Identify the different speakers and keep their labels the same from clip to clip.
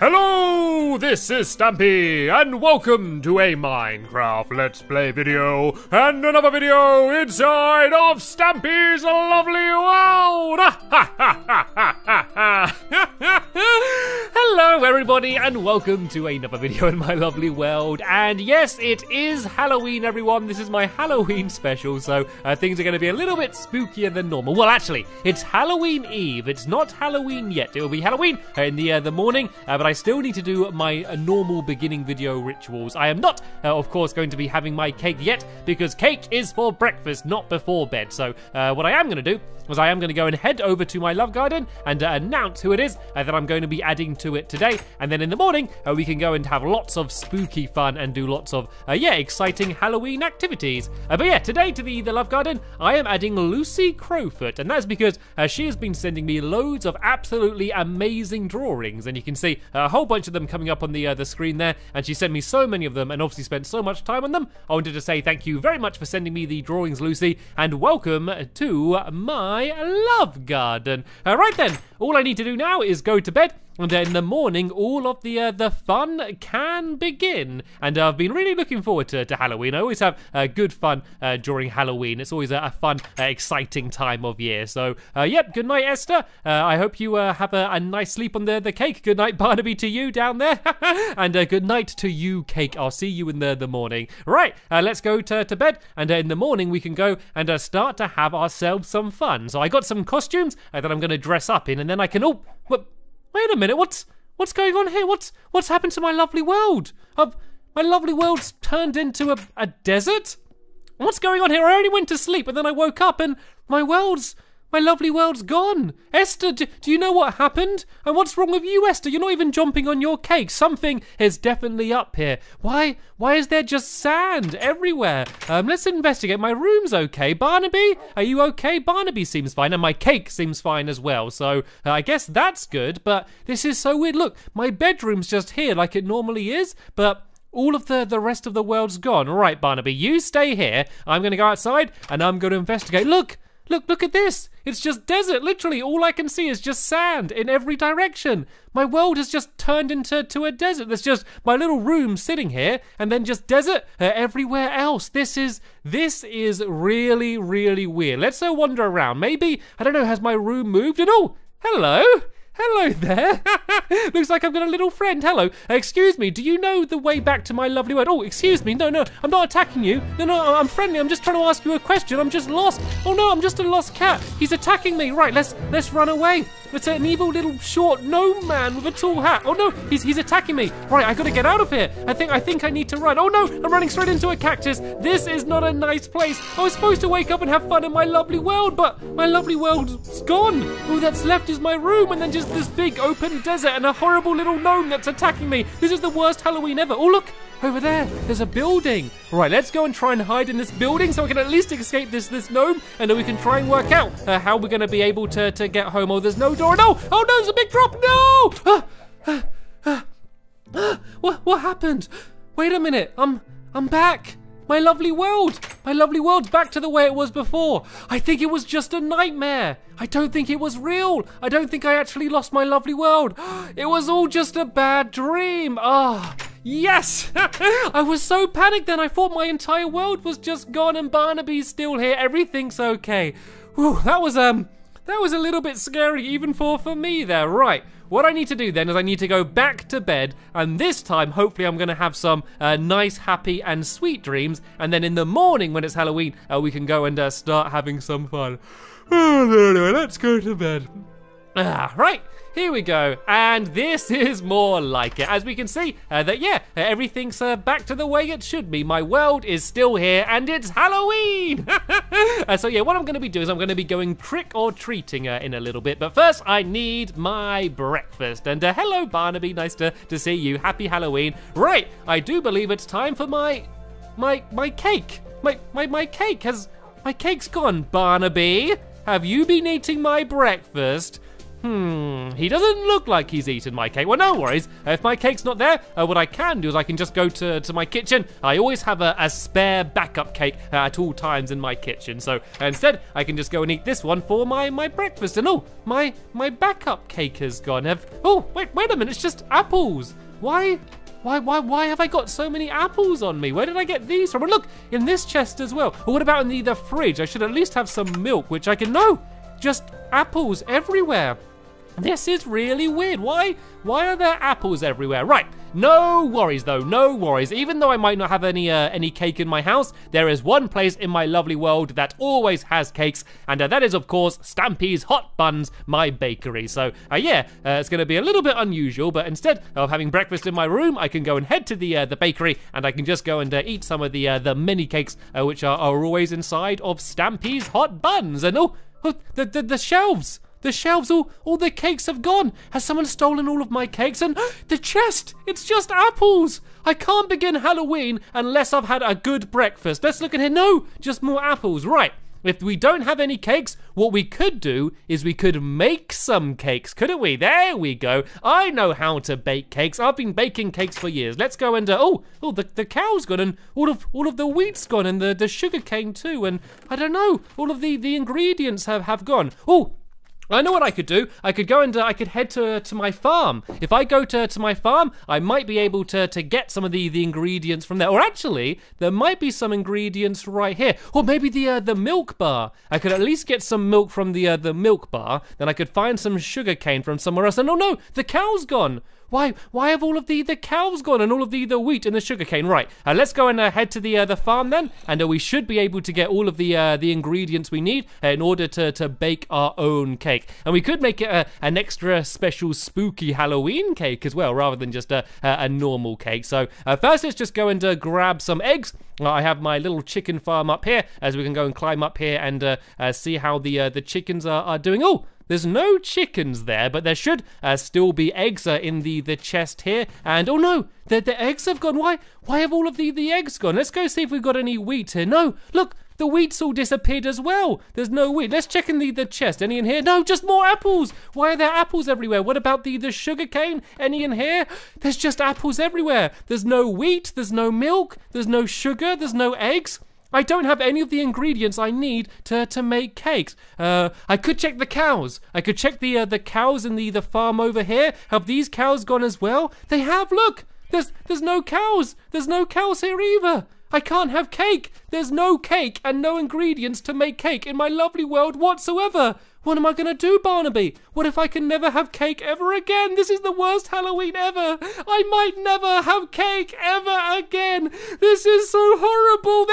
Speaker 1: Hello, this is Stampy, and welcome to a Minecraft Let's Play video, and another video inside of Stampy's lovely world! Hello everybody, and welcome to another video in my lovely world, and yes, it is Halloween everyone. This is my Halloween special, so things are going to be a little bit spookier than normal. Well, actually, it's Halloween Eve. It's not Halloween yet. It will be Halloween in the morning, but I still need to do my normal beginning video rituals. I am not, of course, going to be having my cake yet, because cake is for breakfast, not before bed. So what I am going to do is I am going to go and head over to my love garden and announce who it is that I'm going to be adding to it today. And then in the morning, we can go and have lots of spooky fun and do lots of, exciting Halloween activities. But yeah, today to the love garden, I am adding Lucy Crowfoot. And that's because she has been sending me loads of absolutely amazing drawings. And you can see a whole bunch of them coming up on the screen there. And she sent me so many of them and obviously spent so much time on them. I wanted to say thank you very much for sending me the drawings, Lucy. And welcome to my love garden. Right then, all I need to do now is go to bed, and in the morning all of the fun can begin. And I've been really looking forward to Halloween. I always have good fun during Halloween. It's always a fun, exciting time of year. So yep, good night Esther. I hope you have a nice sleep on the cake. Good night Barnaby to you down there. And good night to you, cake. I'll see you in the morning. Right, let's go to bed, and in the morning we can go and start to have ourselves some fun. So I got some costumes that I'm going to dress up in, and then I can, wait a minute, what's going on here? What's happened to my lovely world? My lovely world's turned into a desert? What's going on here? I only went to sleep and then I woke up and my lovely world's gone. Esther, do you know what happened? And what's wrong with you, Esther? You're not even jumping on your cake. Something is definitely up here. Why is there just sand everywhere? Let's investigate. My room's okay. Barnaby, are you okay? Barnaby seems fine, and my cake seems fine as well. So I guess that's good, but this is so weird. Look, my bedroom's just here like it normally is, but all of the rest of the world's gone. All right, Barnaby, you stay here. I'm going to go outside, and I'm going to investigate. Look at this. It's just desert. Literally, all I can see is just sand in every direction. My world has just turned into a desert. There's just my little room sitting here, and then just desert everywhere else. This is really, really weird. Let's wander around. Maybe, I don't know, has my room moved? And oh, hello. Hello there. Looks like I've got a little friend. Hello. Excuse me, do you know the way back to my lovely world? Oh, excuse me. No, I'm not attacking you. No, I'm friendly. I'm just trying to ask you a question. I'm just lost. Oh no, I'm just a lost cat. He's attacking me. Right, let's run away. It's an evil little short gnome man with a tall hat. Oh no, he's attacking me. Right, I gotta get out of here. I think I need to run. Oh no, I'm running straight into a cactus. This is not a nice place. I was supposed to wake up and have fun in my lovely world, but my lovely world's gone. All that's left is my room, and then just this big open desert and a horrible little gnome that's attacking me. This is the worst Halloween ever. Oh look, over there's a building. Right, let's go and try and hide in this building so I can at least escape this gnome, and then we can try and work out how we're gonna be able to get home. Oh, there's no door. No! Oh no, there's a big drop. No! What happened? Wait a minute. I'm back. My lovely world's back to the way it was before. I think it was just a nightmare. I don't think it was real. I don't think I actually lost my lovely world. It was all just a bad dream. Yes! I was so panicked then. I thought my entire world was just gone and Barnaby's still here. Everything's okay. Whew, that was a little bit scary even for me there. Right, what I need to do then is I need to go back to bed, and this time hopefully I'm going to have some nice, happy and sweet dreams, and then in the morning when it's Halloween we can go and start having some fun. Anyway, let's go to bed. Right, here we go, and this is more like it. As we can see, everything's back to the way it should be. My world is still here, and it's Halloween! So yeah, what I'm going to be doing is I'm going to be going trick-or-treating in a little bit, but first I need my breakfast. And hello, Barnaby, nice to see you. Happy Halloween. Right, I do believe it's time for my cake. My cake. My cake's gone, Barnaby. Have you been eating my breakfast? He doesn't look like he's eaten my cake. Well, no worries. If my cake's not there, what I can do is I can just go to my kitchen. I always have a spare backup cake at all times in my kitchen. So instead, I can just go and eat this one for my breakfast. And oh, my backup cake has gone. Oh, wait a minute. It's just apples. Why have I got so many apples on me? Where did I get these from? And look, in this chest as well. Or what about in the fridge? I should at least have some milk, which I can... No, just apples everywhere. This is really weird. Why are there apples everywhere? Right, no worries though, no worries. Even though I might not have any cake in my house, there is one place in my lovely world that always has cakes, and that is of course Stampy's Hot Buns, my bakery. So it's going to be a little bit unusual, but instead of having breakfast in my room, I can go and head to the bakery, and I can just go and eat some of the mini cakes which are always inside of Stampy's Hot Buns. And the shelves. The shelves, all the cakes have gone. Has someone stolen all of my cakes? And the chest, it's just apples. I can't begin Halloween unless I've had a good breakfast. Let's look in here. No, just more apples. Right, if we don't have any cakes, what we could do is we could make some cakes, couldn't we? There we go. I know how to bake cakes. I've been baking cakes for years. Let's go and, the cow's gone, and all of the wheat's gone, and the sugar cane too, and I don't know, all of the ingredients have gone. Oh, I know what I could do. I could go and I could head to my farm. If I go to my farm, I might be able to get some of the ingredients from there. Or actually, there might be some ingredients right here. Or maybe the milk bar. I could at least get some milk from the milk bar. Then I could find some sugar cane from somewhere else. And oh no, the cow's gone. Why have all of the cows gone and all of the wheat and the sugarcane? Right, let's go and head to the farm then, and we should be able to get all of the ingredients we need in order to bake our own cake. And we could make it an extra special spooky Halloween cake as well, rather than just a normal cake. So first, let's just go and grab some eggs. I have my little chicken farm up here, as we can go and climb up here and see how the chickens are doing. Oh, there's no chickens there, but there should still be eggs in the chest here. And oh no, the eggs have gone. Why have all of the eggs gone? Let's go see if we've got any wheat here. No, look, the wheat's all disappeared as well. There's no wheat. Let's check in the chest. Any in here? No, just more apples. Why are there apples everywhere? What about the sugar cane? Any in here? There's just apples everywhere. There's no wheat. There's no milk. There's no sugar. There's no eggs. I don't have any of the ingredients I need to make cakes. I could check the cows. I could check the cows in the farm over here. Have these cows gone as well? They have, look. There's no cows. There's no cows here either. I can't have cake. There's no cake and no ingredients to make cake in my lovely world whatsoever. What am I going to do, Barnaby? What if I can never have cake ever again? This is the worst Halloween ever. I might never have cake ever again. This is so horrible.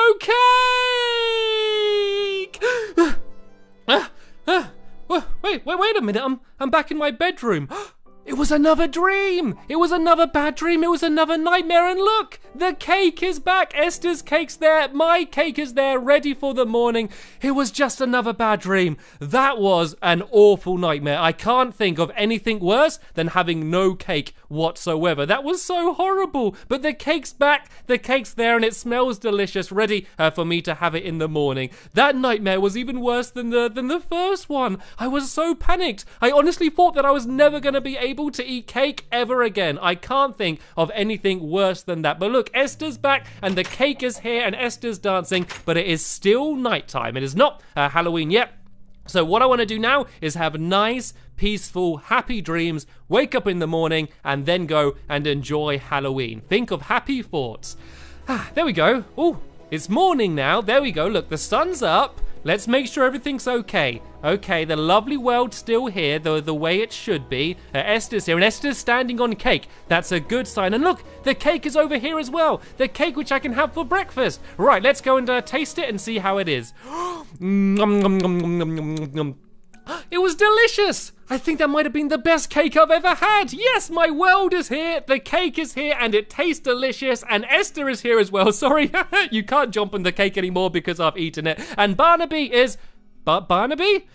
Speaker 1: There's no cake. Wait a minute. I'm back in my bedroom. It was another dream. It was another bad dream. It was another nightmare. And look, the cake is back. Esther's cake's there. My cake is there, ready for the morning. It was just another bad dream. That was an awful nightmare. I can't think of anything worse than having no cake whatsoever. That was so horrible. But the cake's back. The cake's there, and it smells delicious, ready for me to have it in the morning. That nightmare was even worse than the first one. I was so panicked. I honestly thought that I was never going to be able to eat cake ever again. I can't think of anything worse than that. But look, Esther's back and the cake is here and Esther's dancing, but it is still nighttime. It is not Halloween yet. So what I want to do now is have nice, peaceful, happy dreams, wake up in the morning, and then go and enjoy Halloween. Think of happy thoughts. There we go. Oh, it's morning now. There we go. Look, the sun's up. Let's make sure everything's okay. Okay, the lovely world's still here, the way it should be. Esther's here, and Esther's standing on cake. That's a good sign. And look, the cake is over here as well. The cake which I can have for breakfast. Right, let's go and taste it and see how it is. It was delicious. I think that might have been the best cake I've ever had. Yes, my world is here, the cake is here, and it tastes delicious, and Esther is here as well. Sorry, you can't jump on the cake anymore because I've eaten it. And Barnaby is... Barnaby?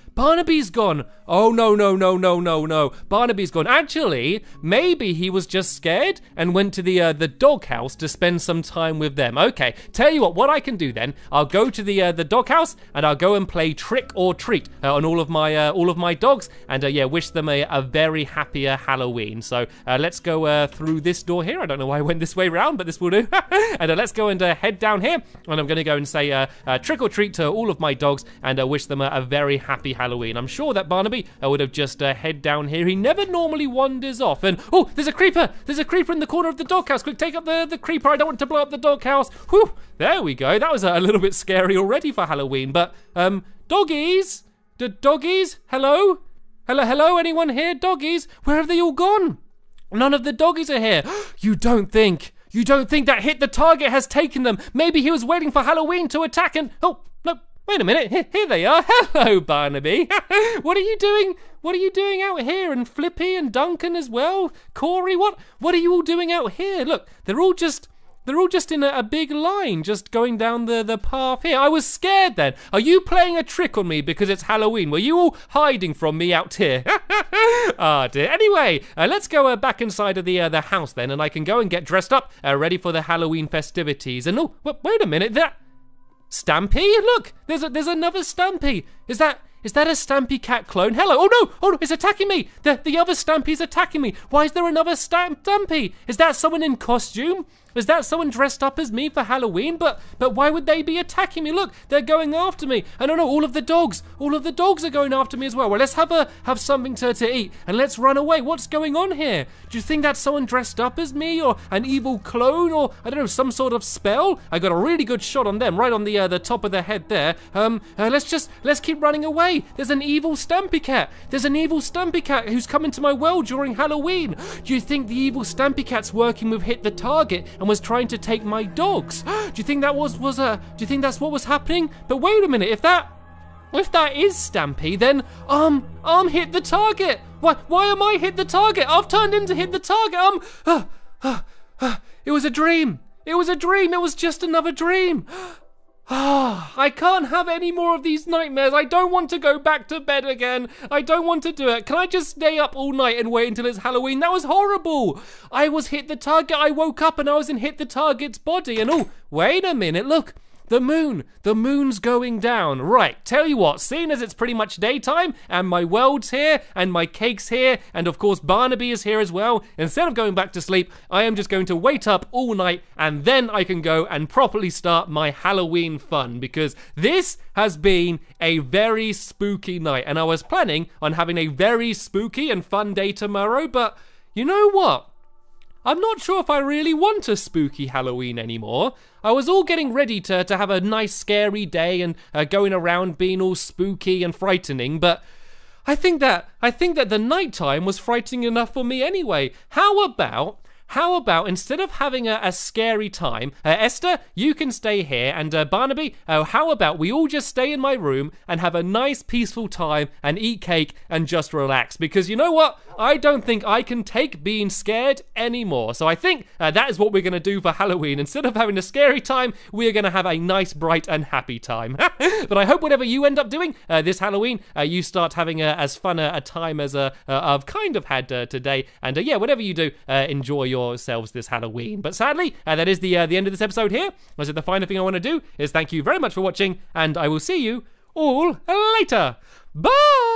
Speaker 1: Barnaby's gone. Oh, no, no, no, no, no, no. Barnaby's gone. Actually, maybe he was just scared and went to the doghouse to spend some time with them. Okay, tell you what I can do then, I'll go to the doghouse and I'll go and play trick or treat on all of my dogs and yeah, wish them a very happier Halloween. So let's go through this door here. I don't know why I went this way around, but this will do. And let's go and head down here, and I'm going to go and say trick or treat to all of my dogs and wish them a very happy Halloween. I'm sure that Barnaby would have just head down here. He never normally wanders off. And oh, there's a creeper. There's a creeper in the corner of the doghouse. Quick, take up the creeper. I don't want to blow up the doghouse. Whew, there we go. That was a little bit scary already for Halloween. But doggies, doggies, hello, hello, anyone here? Doggies, where have they all gone? None of the doggies are here. You don't think that hit the target has taken them? Maybe he was waiting for Halloween to attack and... Oh, no, wait a minute. Here they are. Hello, Barnaby. What are you doing? What are you doing out here? And Flippy and Duncan as well? Corey, what are you all doing out here? Look, they're all just in a big line, just going down the path here. I was scared then. Are you playing a trick on me because it's Halloween? Were you all hiding from me out here? Ah, dear. Anyway, let's go back inside of the house then, and I can go and get dressed up, ready for the Halloween festivities. And oh, wait a minute, that Stampy? Look, there's another Stampy. Is that a Stampy Cat clone? Hello. Oh no, it's attacking me. The other Stampy's attacking me. Why is there another Stampy? Is that someone in costume? Is that someone dressed up as me for Halloween? But why would they be attacking me? Look, they're going after me. I don't know, all of the dogs are going after me as well. Well, let's have something to eat and let's run away. What's going on here? Do you think that's someone dressed up as me, or an evil clone, or I don't know, some sort of spell? I got a really good shot on them, right on the top of their head there. Let's keep running away. There's an evil Stampy Cat. There's an evil Stampy Cat who's come into my world during Halloween. Do you think the evil Stampy Cat's working with Hit the Target and was trying to take my dogs? Do you think that do you think that's what was happening? But wait a minute, if that is Stampy, then I'm Hit the Target. Why am I Hit the Target? I've turned into Hit the Target. It was a dream. It was a dream. It was just another dream. I can't have any more of these nightmares. I don't want to go back to bed again. I don't want to do it. Can I just stay up all night and wait until it's Halloween? That was horrible. I was Hit the Target. I woke up and I was in Hit the Target's body. And oh, wait a minute. Look. The moon's going down. Right, tell you what, seeing as it's pretty much daytime, and my world's here, and my cake's here, and of course Barnaby is here as well, instead of going back to sleep, I am just going to wait up all night, and then I can go and properly start my Halloween fun, because this has been a very spooky night, and I was planning on having a very spooky and fun day tomorrow, but you know what? I'm not sure if I really want a spooky Halloween anymore. I was all getting ready to have a nice scary day and going around being all spooky and frightening, but I think that the nighttime was frightening enough for me anyway. How about instead of having a scary time, Esther, you can stay here, and Barnaby, how about we all just stay in my room and have a nice peaceful time and eat cake and just relax? Because you know what? I don't think I can take being scared anymore. So I think that is what we're going to do for Halloween. Instead of having a scary time, we're going to have a nice, bright and happy time. But I hope whatever you end up doing this Halloween, you start having as fun a time as I've kind of had today. And yeah, whatever you do, enjoy yourselves this Halloween. But sadly, that is the end of this episode here. So the final thing I want to do is thank you very much for watching, and I will see you all later. Bye!